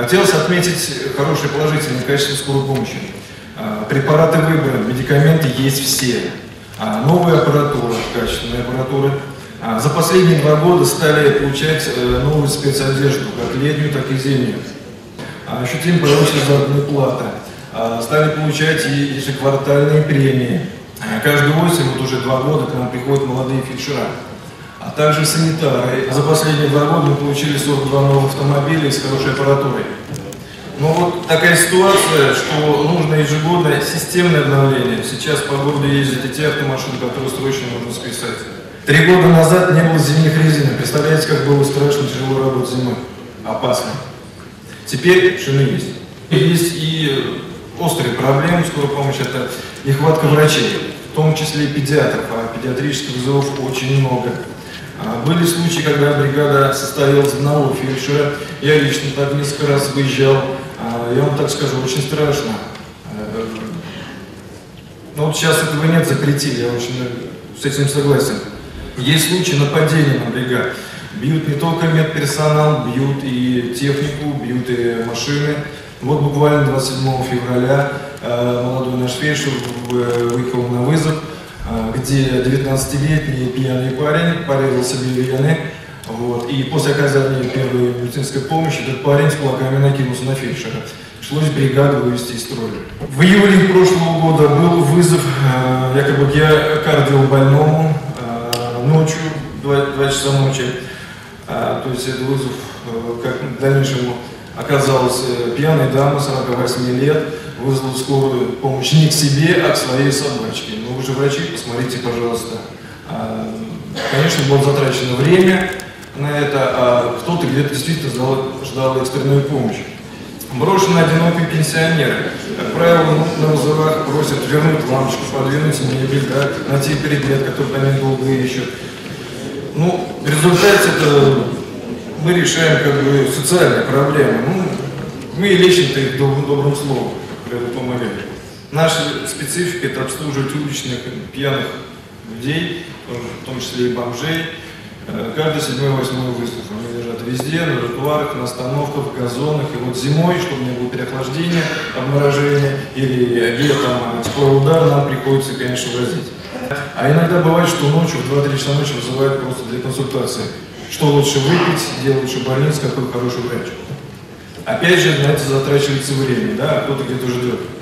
Хотелось отметить хорошее положительное качество скорой помощи. Препараты выбраны, медикаменты есть все. Новая аппаратура, качественная аппаратура. За последние 2 года стали получать новую спецодежду, как летнюю, так и зимнюю. Ощутимо повысилась заработная плата. Стали получать и ежеквартальные премии. Каждую осень, вот уже 2 года, к нам приходят молодые фельдшера, а также санитары. За последние 2 года мы получили 42 новых автомобиля с хорошей аппаратурой. Но вот такая ситуация, что нужно ежегодное системное обновление. Сейчас по городу ездят и те автомашины, которые срочно нужно списать. 3 года назад не было зимних резин. Представляете, как было страшно, тяжело работать зимой? Опасно. Теперь шины есть. Есть и острые проблемы скорой помощи, это нехватка врачей, в том числе и педиатров, а педиатрических вызовов очень много. Были случаи, когда бригада состояла из одного фельдшера. Я лично так несколько раз выезжал. Я вам так скажу, очень страшно. Но вот сейчас этого нет, запретили, я очень с этим согласен. Есть случаи нападения на бригад. Бьют не только медперсонал, бьют и технику, бьют и машины. Вот буквально 27 февраля молодой наш фельдшер выехал на вызов, где 19-летний пьяный парень порезал себе вены. Вот, и после оказания первой медицинской помощи этот парень с кулаками накинулся на фельдшера. Пришлось бригаду вывести из строя. В июле прошлого года был вызов якобы кардиобольному ночью, 2 часа ночи. То есть это вызов, как в дальнейшем оказалась пьяная дама 48 лет, вызвала скорую помощь не к себе, а к своей собачке. Но вы же врачи, посмотрите, пожалуйста. Конечно, было затрачено время на это, а кто-то где-то действительно ждал экстренную помощь. Брошенные одинокие пенсионеры, как правило, на вызовах просят вернуть лампочку, подвинуть мебель, да, найти предмет, который по ним долго ищут. Ну, в результате это мы решаем как бы социальные проблемы. Ну, мы лечим-то их добрым словом, когда помогаем. Наша специфика – это обслуживать уличных пьяных людей, в том числе и бомжей. Каждый 7-8 вызов. Они лежат везде, на тротуарах, на остановках, в газонах. И вот зимой, чтобы не было переохлаждения, обморожения или летом тепловой удар, нам приходится, конечно, возить. А иногда бывает, что ночью, в 2-3 часа ночи вызывают просто для консультации. Что лучше выпить, где лучше больница, какой хороший врач. Опять же, на это затрачивается время, да, а кто-то где-то ждет.